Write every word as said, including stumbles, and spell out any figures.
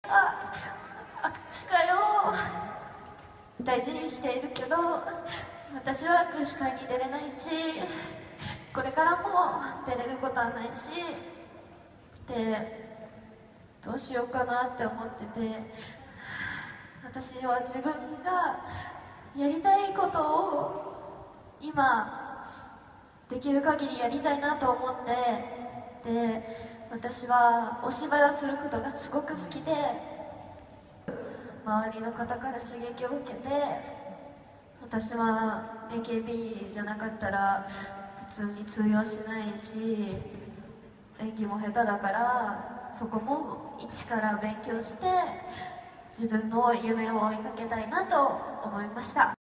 あ、握手会を大事にしているけど、私は握手会に出れないし、これからも出れることはないし、でどうしようかなって思ってて、私は自分がやりたいことを今できる限りやりたいなと思って、で私はお芝居をすることがすごく好きで、周りの方から刺激を受けて、私は エーケービー じゃなかったら普通に通用しないし、演技も下手だから、そこも一から勉強して自分の夢を追いかけたいなと思いました。